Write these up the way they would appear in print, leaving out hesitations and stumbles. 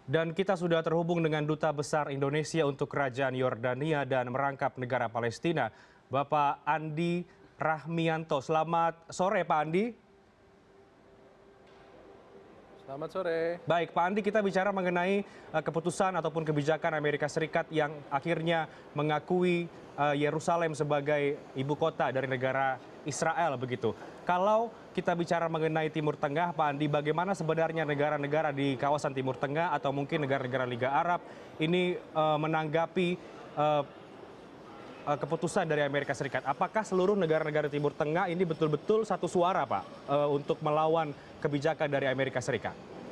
Dan kita sudah terhubung dengan Duta Besar Indonesia untuk Kerajaan Yordania dan Merangkap Negara Palestina, Bapak Andi Rahmianto. Selamat sore, Pak Andi. Selamat sore. Baik, Pak Andi, kita bicara mengenai keputusan ataupun kebijakan Amerika Serikat yang akhirnya mengakui Yerusalem sebagai ibu kota dari negara Israel, begitu. Kalau kita bicara mengenai Timur Tengah, Pak Andi, bagaimana sebenarnya negara-negara di kawasan Timur Tengah atau mungkin negara-negara Liga Arab ini menanggapi keputusan dari Amerika Serikat? Apakah seluruh negara-negara Timur Tengah ini betul-betul satu suara, Pak, untuk melawan kebijakan dari Amerika Serikat?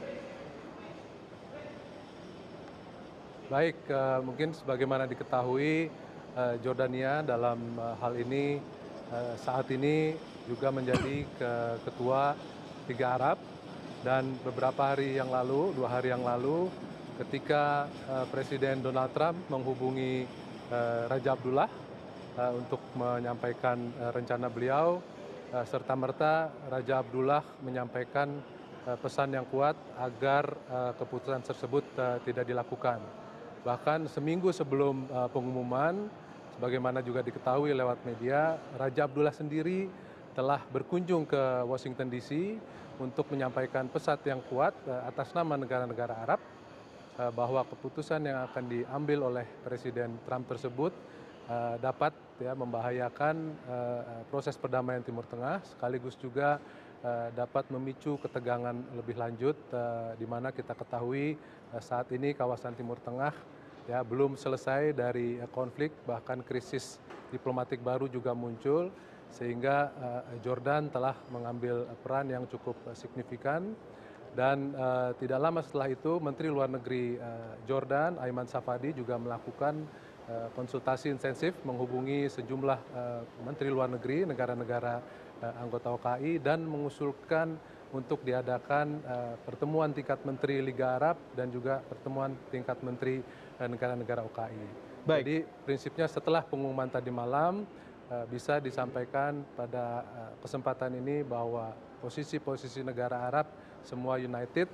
Baik, mungkin sebagaimana diketahui, Jordania dalam hal ini saat ini juga menjadi ketua Liga Arab, dan beberapa hari yang lalu, 2 hari yang lalu, ketika Presiden Donald Trump menghubungi Raja Abdullah untuk menyampaikan rencana beliau, serta-merta Raja Abdullah menyampaikan pesan yang kuat agar keputusan tersebut tidak dilakukan. Bahkan seminggu sebelum pengumuman, sebagaimana juga diketahui lewat media, Raja Abdullah sendiri telah berkunjung ke Washington DC untuk menyampaikan pesan yang kuat atas nama negara-negara Arab bahwa keputusan yang akan diambil oleh Presiden Trump tersebut dapat membahayakan proses perdamaian Timur Tengah, sekaligus juga dapat memicu ketegangan lebih lanjut, di mana kita ketahui saat ini kawasan Timur Tengah belum selesai dari konflik, bahkan krisis diplomatik baru juga muncul, sehingga Jordan telah mengambil peran yang cukup signifikan. Dan tidak lama setelah itu Menteri Luar Negeri Jordan, Ayman Safadi, juga melakukan konsultasi intensif menghubungi sejumlah Menteri Luar Negeri negara-negara anggota OKI dan mengusulkan untuk diadakan pertemuan tingkat Menteri Liga Arab dan juga pertemuan tingkat Menteri negara-negara OKI. Baik. Jadi prinsipnya setelah pengumuman tadi malam bisa disampaikan pada kesempatan ini bahwa posisi-posisi negara Arab semua united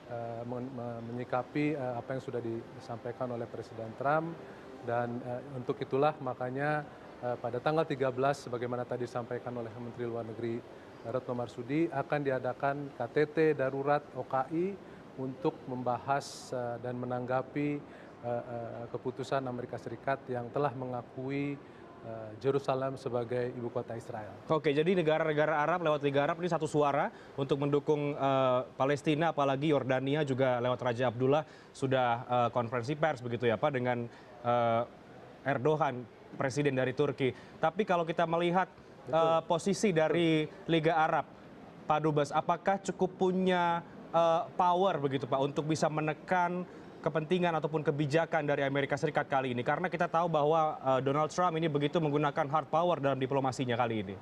menyikapi apa yang sudah disampaikan oleh Presiden Trump, dan untuk itulah makanya pada tanggal 13 sebagaimana tadi disampaikan oleh Menteri Luar Negeri Retno Marsudi akan diadakan KTT darurat OKI untuk membahas dan menanggapi keputusan Amerika Serikat yang telah mengakui Yerusalem sebagai ibu kota Israel. Oke, jadi negara-negara Arab lewat Liga Arab ini satu suara untuk mendukung Palestina, apalagi Yordania juga lewat Raja Abdullah sudah konferensi pers begitu ya Pak dengan Erdogan, presiden dari Turki. Tapi kalau kita melihat posisi dari Liga Arab, Pak Dubes, apakah cukup punya power begitu Pak untuk bisa menekan kepentingan ataupun kebijakan dari Amerika Serikat kali ini? Karena kita tahu bahwa Donald Trump ini begitu menggunakan hard power dalam diplomasinya kali ini.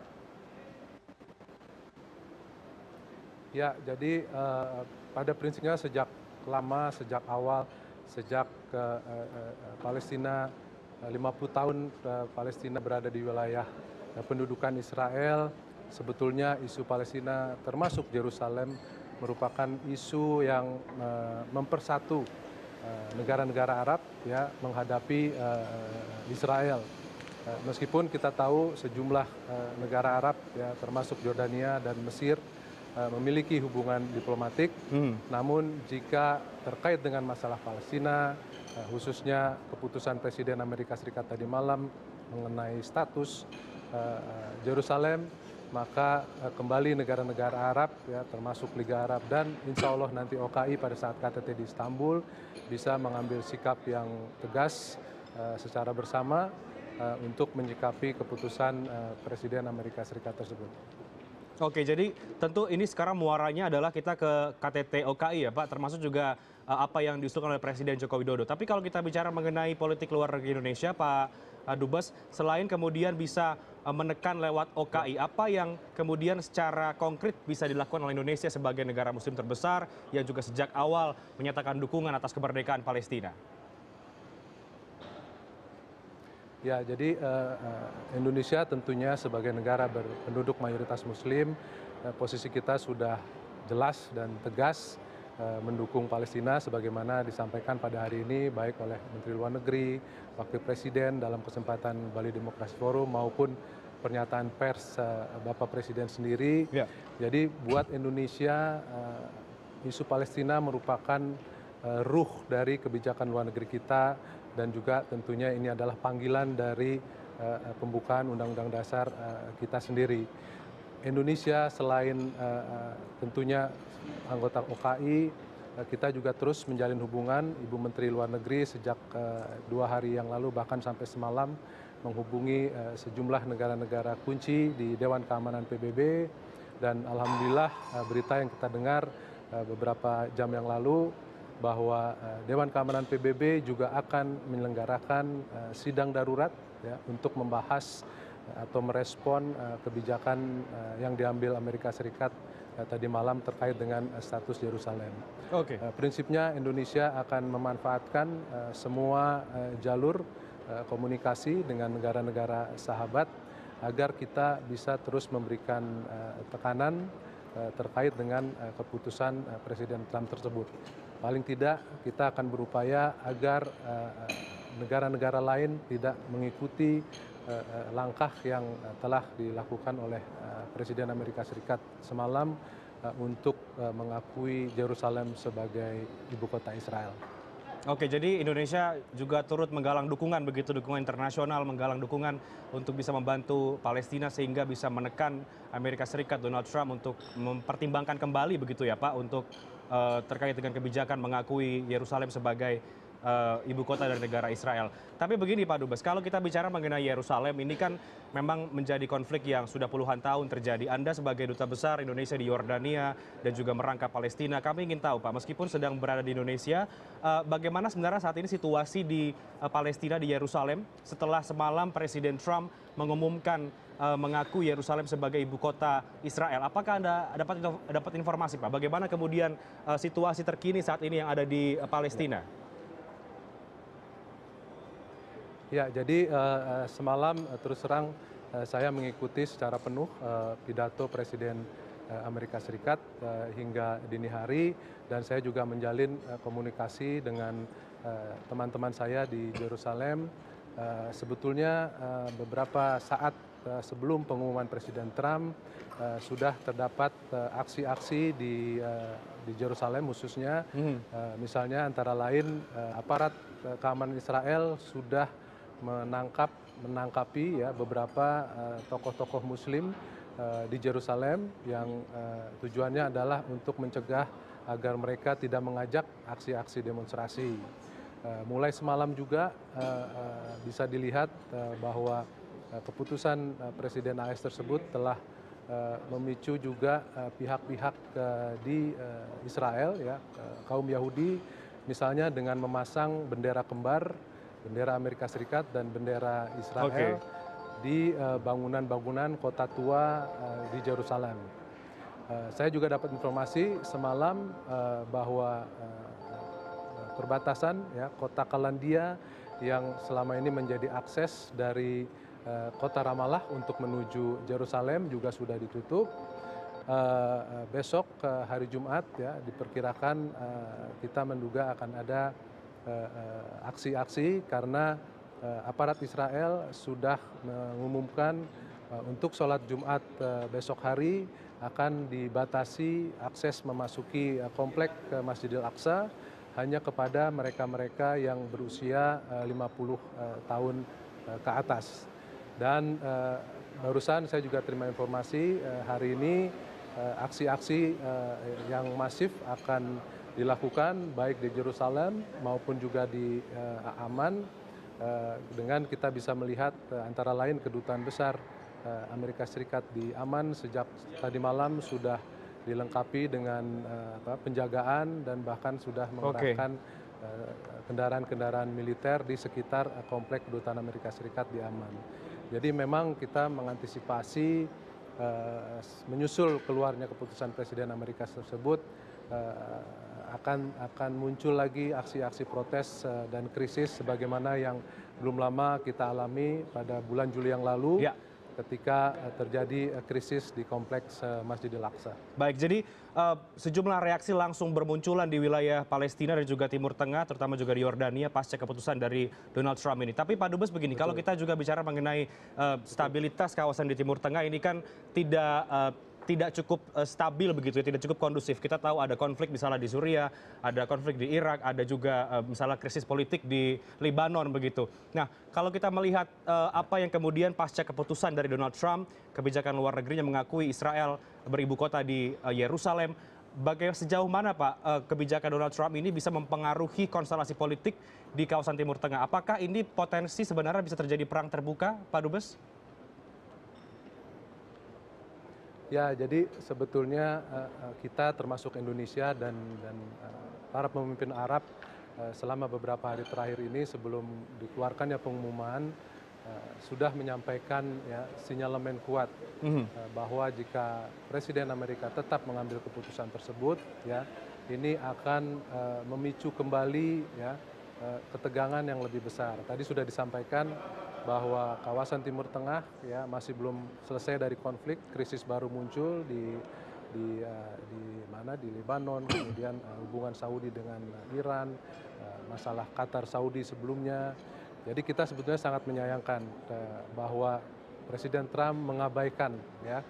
Ya, jadi pada prinsipnya sejak lama, sejak awal, sejak Palestina 50 tahun Palestina berada di wilayah pendudukan Israel, sebetulnya isu Palestina termasuk Yerusalem merupakan isu yang mempersatu negara-negara Arab menghadapi Israel. Meskipun kita tahu sejumlah negara Arab termasuk Yordania dan Mesir memiliki hubungan diplomatik, namun jika terkait dengan masalah Palestina, khususnya keputusan Presiden Amerika Serikat tadi malam mengenai status Yerusalem, maka kembali negara-negara Arab termasuk Liga Arab dan insya Allah nanti OKI pada saat KTT di Istanbul bisa mengambil sikap yang tegas secara bersama untuk menyikapi keputusan Presiden Amerika Serikat tersebut. Oke, jadi tentu ini sekarang muaranya adalah kita ke KTT OKI ya Pak, termasuk juga apa yang diusulkan oleh Presiden Joko Widodo. Tapi kalau kita bicara mengenai politik luar negeri Indonesia, Pak Dubes, selain kemudian bisa menekan lewat OKI, apa yang kemudian secara konkret bisa dilakukan oleh Indonesia sebagai negara muslim terbesar yang juga sejak awal menyatakan dukungan atas kemerdekaan Palestina? Ya, jadi Indonesia tentunya sebagai negara berpenduduk mayoritas muslim, posisi kita sudah jelas dan tegas mendukung Palestina sebagaimana disampaikan pada hari ini baik oleh Menteri Luar Negeri, Wakil Presiden dalam kesempatan Bali Demokrasi Forum maupun pernyataan pers Bapak Presiden sendiri. Ya. Jadi buat Indonesia isu Palestina merupakan ruh dari kebijakan luar negeri kita dan juga tentunya ini adalah panggilan dari pembukaan Undang-Undang Dasar kita sendiri. Indonesia selain tentunya anggota OKI, kita juga terus menjalin hubungan. Ibu Menteri Luar Negeri sejak 2 hari yang lalu bahkan sampai semalam menghubungi sejumlah negara-negara kunci di Dewan Keamanan PBB dan alhamdulillah berita yang kita dengar beberapa jam yang lalu bahwa Dewan Keamanan PBB juga akan menyelenggarakan sidang darurat ya, untuk membahas atau merespon kebijakan yang diambil Amerika Serikat tadi malam terkait dengan status Yerusalem. Oke. Prinsipnya Indonesia akan memanfaatkan semua jalur komunikasi dengan negara-negara sahabat agar kita bisa terus memberikan tekanan terkait dengan keputusan Presiden Trump tersebut. Paling tidak kita akan berupaya agar negara-negara lain tidak mengikuti langkah yang telah dilakukan oleh Presiden Amerika Serikat semalam untuk mengakui Yerusalem sebagai ibu kota Israel. Oke, jadi Indonesia juga turut menggalang dukungan begitu, dukungan internasional, menggalang dukungan untuk bisa membantu Palestina sehingga bisa menekan Amerika Serikat, Donald Trump untuk mempertimbangkan kembali begitu ya Pak, untuk terkait dengan kebijakan mengakui Yerusalem sebagai ibu kota dari negara Israel. Tapi begini Pak Dubes, kalau kita bicara mengenai Yerusalem ini kan memang menjadi konflik yang sudah puluhan tahun terjadi. Anda sebagai duta besar Indonesia di Yordania dan juga merangkap Palestina, kami ingin tahu Pak, meskipun sedang berada di Indonesia, bagaimana sebenarnya saat ini situasi di Palestina, di Yerusalem, setelah semalam Presiden Trump mengumumkan mengaku Yerusalem sebagai ibu kota Israel. Apakah Anda dapat informasi Pak, bagaimana kemudian situasi terkini saat ini yang ada di Palestina? Ya, jadi semalam terus terang saya mengikuti secara penuh pidato Presiden Amerika Serikat hingga dini hari dan saya juga menjalin komunikasi dengan teman-teman saya di Yerusalem. Sebetulnya beberapa saat sebelum pengumuman Presiden Trump sudah terdapat aksi-aksi di Yerusalem khususnya, misalnya antara lain aparat keamanan Israel sudah menangkapi ya beberapa tokoh-tokoh Muslim di Yerusalem yang tujuannya adalah untuk mencegah agar mereka tidak mengajak aksi-aksi demonstrasi. Mulai semalam juga bisa dilihat bahwa keputusan Presiden AS tersebut telah memicu juga pihak-pihak di Israel ya, kaum Yahudi misalnya dengan memasang bendera kembar, bendera Amerika Serikat dan bendera Israel di bangunan-bangunan kota tua di Yerusalem. Saya juga dapat informasi semalam bahwa perbatasan ya, kota Kalandia yang selama ini menjadi akses dari kota Ramallah untuk menuju Yerusalem juga sudah ditutup. Besok hari Jumat ya diperkirakan kita menduga akan ada aksi-aksi karena aparat Israel sudah mengumumkan untuk sholat Jumat besok hari akan dibatasi akses memasuki komplek Masjidil Aqsa hanya kepada mereka-mereka yang berusia 50 tahun ke atas. Dan barusan saya juga terima informasi hari ini aksi-aksi yang masif akan dilakukan baik di Yerusalem maupun juga di Amman dengan kita bisa melihat antara lain kedutaan besar Amerika Serikat di Amman sejak tadi malam sudah dilengkapi dengan penjagaan dan bahkan sudah mengerahkan kendaraan-kendaraan militer di sekitar komplek kedutaan Amerika Serikat di Amman. Jadi memang kita mengantisipasi menyusul keluarnya keputusan Presiden Amerika tersebut akan muncul lagi aksi-aksi protes dan krisis sebagaimana yang belum lama kita alami pada bulan Juli yang lalu. Ya. ketika terjadi krisis di kompleks Masjidil Aqsa. Baik, jadi sejumlah reaksi langsung bermunculan di wilayah Palestina dan juga Timur Tengah, terutama juga di Yordania pasca keputusan dari Donald Trump ini. Tapi Pak Dubes begini, kalau kita juga bicara mengenai stabilitas kawasan di Timur Tengah ini kan tidak cukup stabil begitu ya, tidak cukup kondusif. Kita tahu ada konflik misalnya di Suriah, ada konflik di Irak, ada juga misalnya krisis politik di Lebanon begitu. Nah, kalau kita melihat apa yang kemudian pasca keputusan dari Donald Trump, kebijakan luar negerinya mengakui Israel beribu kota di Yerusalem, sejauh mana Pak kebijakan Donald Trump ini bisa mempengaruhi konstelasi politik di kawasan Timur Tengah? Apakah ini potensi sebenarnya bisa terjadi perang terbuka, Pak Dubes? Ya, jadi sebetulnya kita termasuk Indonesia dan para pemimpin Arab selama beberapa hari terakhir ini sebelum dikeluarkannya pengumuman sudah menyampaikan ya sinyalemen kuat bahwa jika Presiden Amerika tetap mengambil keputusan tersebut, ya ini akan memicu kembali ya ketegangan yang lebih besar. Tadi sudah disampaikan bahwa kawasan Timur Tengah ya masih belum selesai dari konflik, krisis baru muncul di Lebanon, kemudian hubungan Saudi dengan Iran, masalah Qatar Saudi sebelumnya. Jadi kita sebetulnya sangat menyayangkan bahwa Presiden Trump mengabaikan ya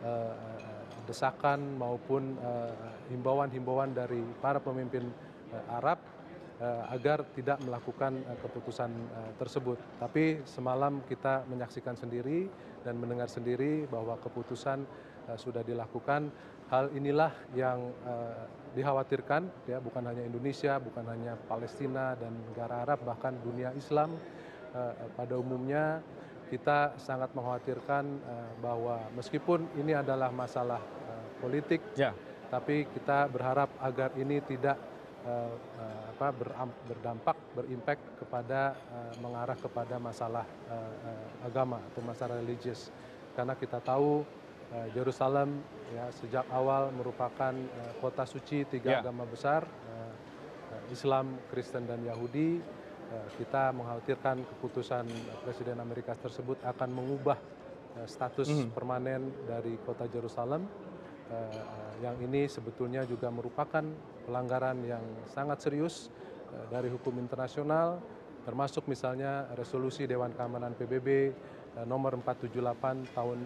desakan maupun himbauan-himbauan dari para pemimpin Arab agar tidak melakukan keputusan tersebut. Tapi semalam kita menyaksikan sendiri dan mendengar sendiri bahwa keputusan sudah dilakukan. Hal inilah yang dikhawatirkan, ya bukan hanya Indonesia, bukan hanya Palestina dan negara Arab, bahkan dunia Islam pada umumnya. Kita sangat mengkhawatirkan bahwa meskipun ini adalah masalah politik, tapi kita berharap agar ini tidak berdampak, berimpak kepada mengarah kepada masalah agama atau masalah religius. Karena kita tahu Yerusalem ya sejak awal merupakan kota suci tiga agama besar, Islam, Kristen dan Yahudi. Kita mengkhawatirkan keputusan Presiden Amerika tersebut akan mengubah status permanen dari kota Yerusalem. Yang ini sebetulnya juga merupakan pelanggaran yang sangat serius dari hukum internasional, termasuk misalnya resolusi Dewan Keamanan PBB nomor 478 tahun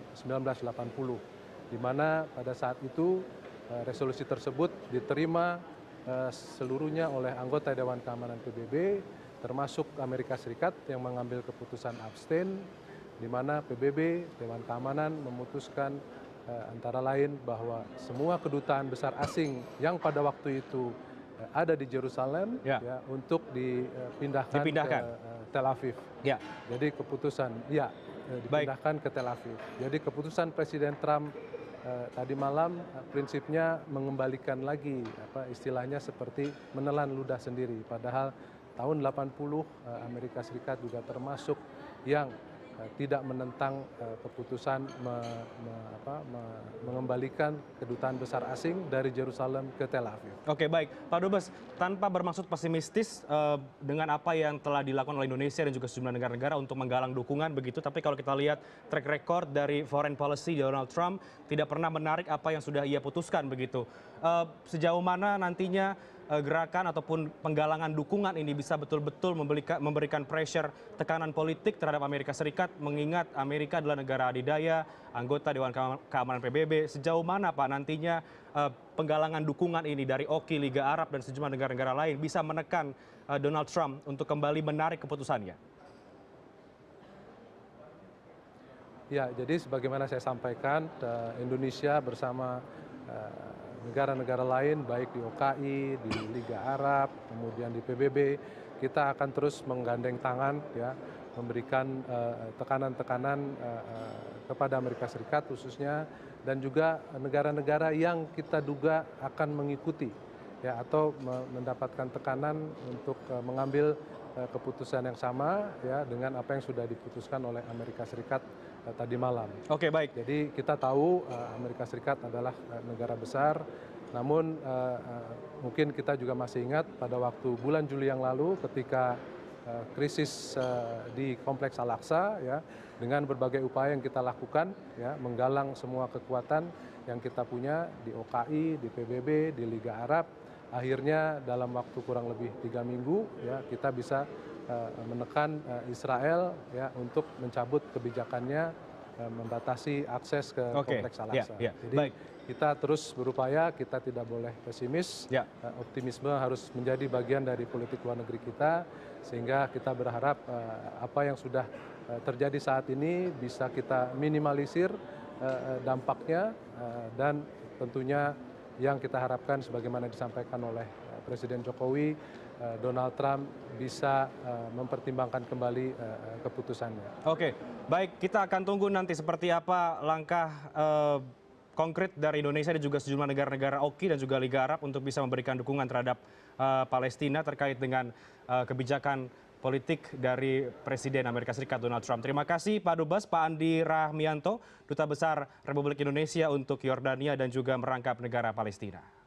1980, di mana pada saat itu resolusi tersebut diterima seluruhnya oleh anggota Dewan Keamanan PBB, termasuk Amerika Serikat yang mengambil keputusan abstain, di mana PBB, Dewan Keamanan memutuskan antara lain bahwa semua kedutaan besar asing yang pada waktu itu ada di Yerusalem ya untuk dipindahkan ke Tel Aviv. Jadi keputusan dipindahkan ke Tel Aviv. Jadi keputusan Presiden Trump tadi malam prinsipnya mengembalikan lagi istilahnya seperti menelan ludah sendiri. Padahal tahun 80 Amerika Serikat juga termasuk yang tidak menentang keputusan mengembalikan kedutaan besar asing dari Yerusalem ke Tel Aviv. Oke, baik. Pak Dubes, tanpa bermaksud pesimistis dengan apa yang telah dilakukan oleh Indonesia dan juga sejumlah negara-negara untuk menggalang dukungan begitu, tapi kalau kita lihat track record dari foreign policy Donald Trump tidak pernah menarik apa yang sudah ia putuskan begitu. Sejauh mana nantinya gerakan ataupun penggalangan dukungan ini bisa betul-betul memberikan pressure, tekanan politik terhadap Amerika Serikat, mengingat Amerika adalah negara adidaya, anggota Dewan Keamanan PBB. Sejauh mana Pak nantinya penggalangan dukungan ini dari OKI, Liga Arab dan sejumlah negara-negara lain bisa menekan Donald Trump untuk kembali menarik keputusannya? Ya, jadi sebagaimana saya sampaikan, Indonesia bersama negara-negara lain baik di OKI, di Liga Arab, kemudian di PBB, kita akan terus menggandeng tangan ya, memberikan tekanan-tekanan kepada Amerika Serikat khususnya dan juga negara-negara yang kita duga akan mengikuti ya atau mendapatkan tekanan untuk mengambil keputusan yang sama ya dengan apa yang sudah diputuskan oleh Amerika Serikat tadi malam. Oke, baik. Jadi kita tahu Amerika Serikat adalah negara besar, namun mungkin kita juga masih ingat pada waktu bulan Juli yang lalu ketika krisis di Kompleks Al-Aqsa, ya, dengan berbagai upaya yang kita lakukan, ya, menggalang semua kekuatan yang kita punya di OKI, di PBB, di Liga Arab. Akhirnya dalam waktu kurang lebih 3 minggu, ya, kita bisa menekan Israel, ya, untuk mencabut kebijakannya membatasi akses ke Kompleks Al-Aqsa. Jadi baik. kita terus berupaya, kita tidak boleh pesimis. Optimisme harus menjadi bagian dari politik luar negeri kita, sehingga kita berharap apa yang sudah terjadi saat ini bisa kita minimalisir dampaknya, dan tentunya yang kita harapkan sebagaimana disampaikan oleh Presiden Jokowi, Donald Trump bisa mempertimbangkan kembali keputusannya. Oke, baik, kita akan tunggu nanti seperti apa langkah konkret dari Indonesia dan juga sejumlah negara-negara OKI dan juga Liga Arab untuk bisa memberikan dukungan terhadap Palestina terkait dengan kebijakan politik dari Presiden Amerika Serikat Donald Trump. Terima kasih Pak Dubes, Pak Andi Rahmianto, Duta Besar Republik Indonesia untuk Yordania dan juga merangkap negara Palestina.